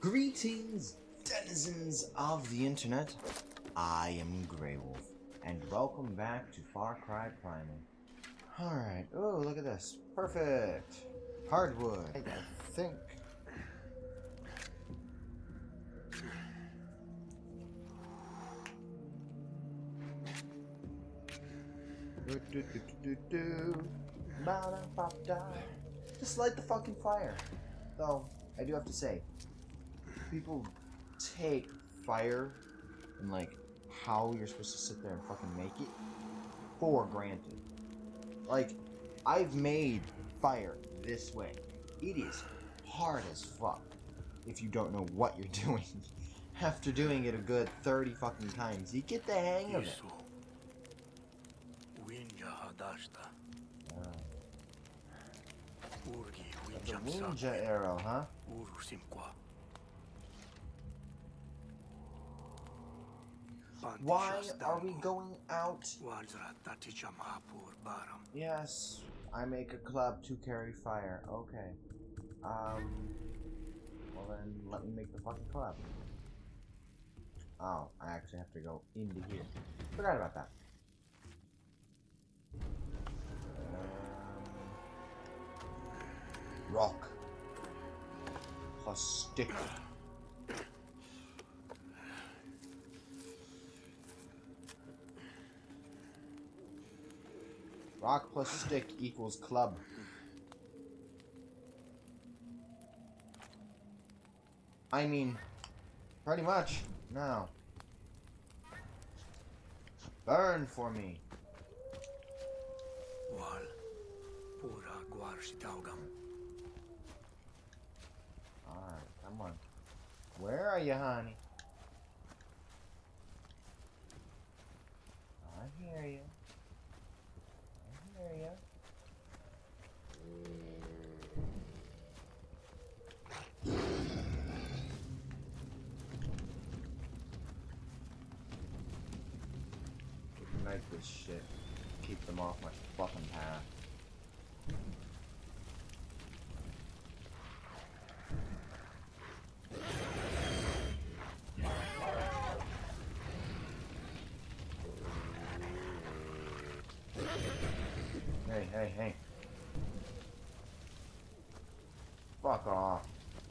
Greetings, denizens of the internet. I am Grey Wolf, and welcome back to Far Cry Primal. Alright, oh, look at this. Perfect! Hardwood, I think. Just light the fucking fire. Though, I do have to say, people take fire and like how you're supposed to sit there and fucking make it for granted. Like, I've made fire this way. It is hard as fuck if you don't know what you're doing. After doing it a good 30 fucking times, you get the hang of it. The ninja arrow, huh? Why are we going out? Yes, I make a club to carry fire. Okay. Well then, let me make the fucking club. Oh, I actually have to go into here. Forgot about that. Rock. Plus stick. Rock plus stick equals club. I mean, pretty much. Now. Burn for me. Alright, come on. Where are you, honey? I hear you. I hear you. Ignite this shit. Keep them off my fucking path. Hey. Fuck off.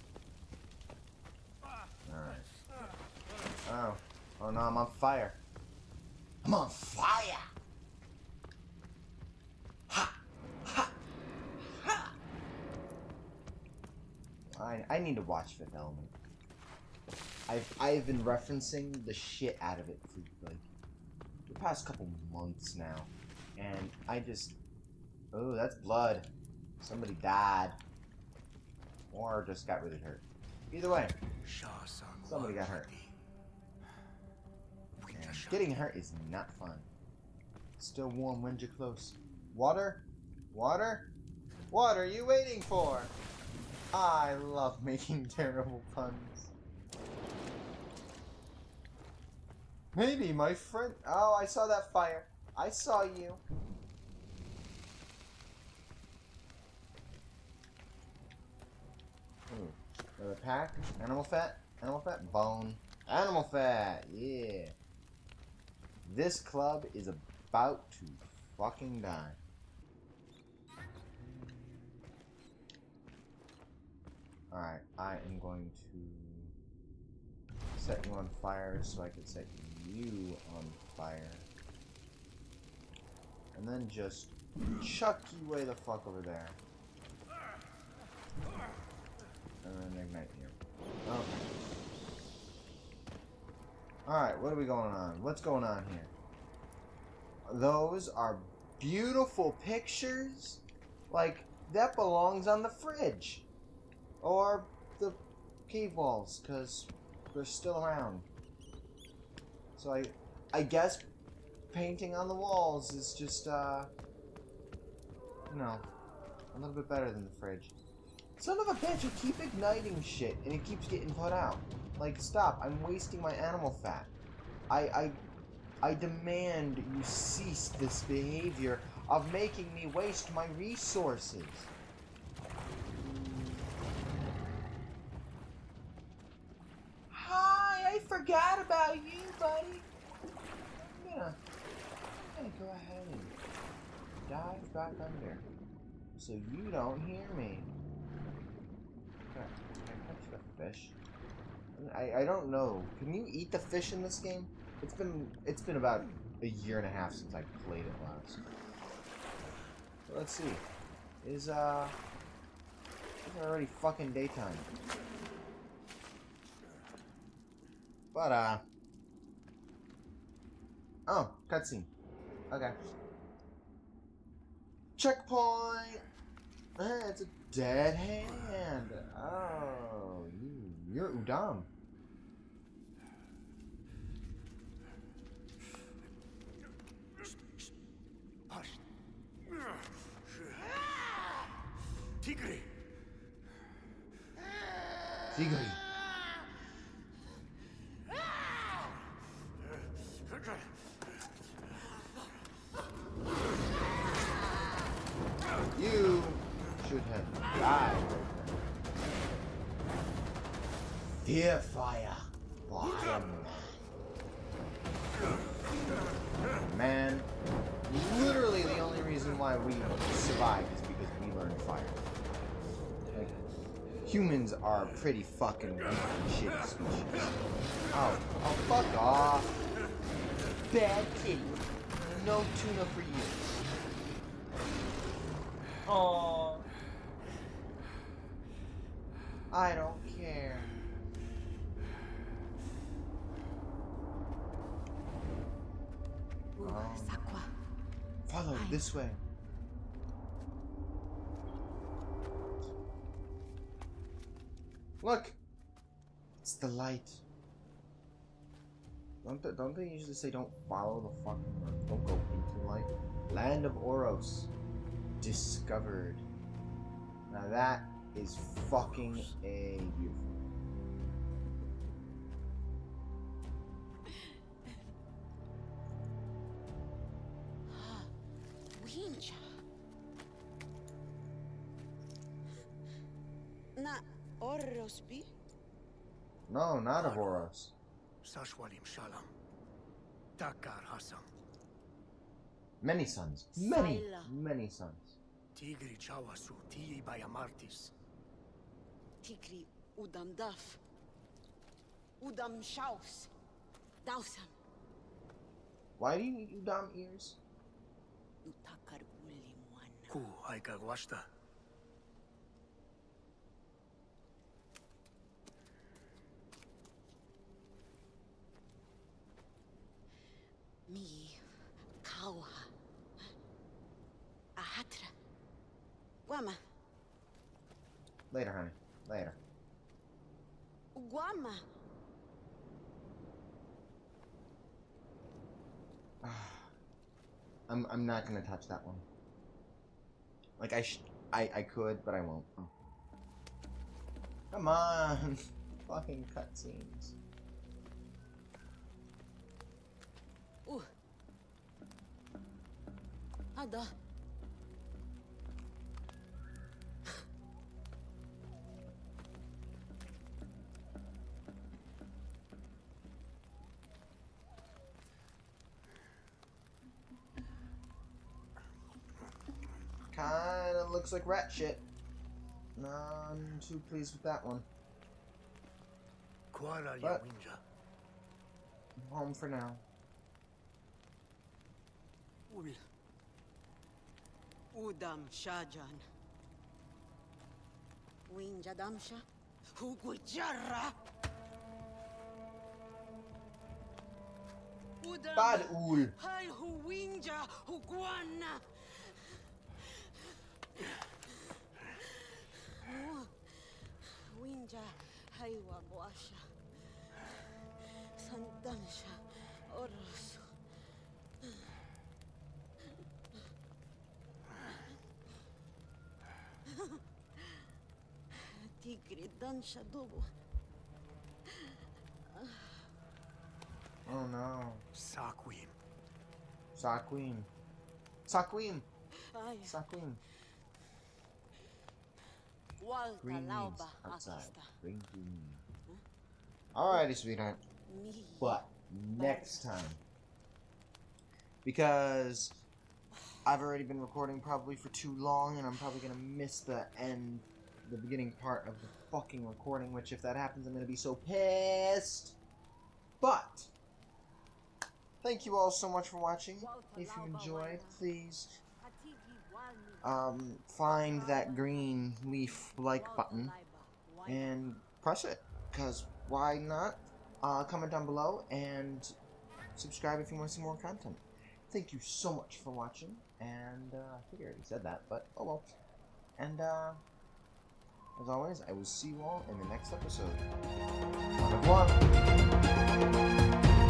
Alright. Oh no, I'm on fire. I'm on fire! Ha! Ha! Ha! I need to watch Fifth Element. I've been referencing the shit out of it for like the past couple months now. And I just... Oh, that's blood. Somebody died. Or just got really hurt. Either way, somebody got hurt. And getting hurt is not fun. Still warm when you're close. Water? Water? What are you waiting for? I love making terrible puns. Maybe my friend... Oh, I saw that fire. I saw you. Ooh. Another pack. Animal fat. Animal fat. Bone. Animal fat. Yeah. This club is about to fucking die. Alright. I am going to set you on fire so I can set you on fire. And then just chuck you way the fuck over there. And then ignite you. Okay. Alright, what are we going on? What's going on here? Those are beautiful pictures. Like, that belongs on the fridge. Or the cave walls, because they're still around. So I guess painting on the walls is just, you know, a little bit better than the fridge. Son of a bitch, you keep igniting shit, and it keeps getting put out. Like, stop, I'm wasting my animal fat. I demand you cease this behavior of making me waste my resources. forgot about you, buddy. I'm gonna go ahead and dive back under so you don't hear me. Can I catch the fish? I don't know. Can you eat the fish in this game? It's been about a year and a half since I played it last. So let's see. It's already fucking daytime. But oh, cutscene. Okay. Checkpoint. It's a dead hand. Oh, you're Udam. Tigri. Tigri. You should have died. Fear fire. Fire man. Literally the only reason why we survived is because we learned fire. Like, humans are pretty fucking weak and shitty species. Oh, fuck off. Bad kitty. No tuna for you. Aww. I don't care. Follow this way. Look! It's the light. Don't they usually say don't follow the fucking or don't go into the light? Land of Oros. Discovered. Now that is fucking a beautiful. Winja. Na Orosbi? No, not of Oros. Sashwalim Shalam. Takar Hasam. Many sons. Many, Saila. many sons. Tigri Chawasu Tii Bayamartis. Tigri Udam Daf. Udam Shaus. Dausam. Why do you eat Udam ears? Utakar Ulimwana. Ku Aika Gwashta. Mi Kawa. Ahatra. Guama. Later, honey. Later. Guama. I'm not gonna touch that one. Like I could, but I won't. Oh. Come on, fucking cutscenes. Ada. Kinda looks like rat shit. No, I'm too pleased with that one. Kuala But- Yawinja. I'm home for now. Ul. Udam Shajan. Winja Damsha. Hugujarra. Udam. Bad Ul. Hai Huwinja Huguana. Winja Haiwa Boasha. Sandansha Oros. Tigre Dansha Dobo. Oh no. Sakwim. Saquim. Saquim. Ay, Saquim. Walta Green means Lauba outside. Akista. Green green. Alrighty, sweetheart. but next time. Because I've already been recording probably for too long, and I'm probably gonna miss the beginning part of the fucking recording, which if that happens, I'm gonna be so pissed. But thank you all so much for watching. If you enjoyed, please find that green leaf like button and press it, because why not? Comment down below and subscribe if you want to see more content. Thank you so much for watching, and I think I already said that, but oh well. And as always, I will see you all in the next episode. Au revoir.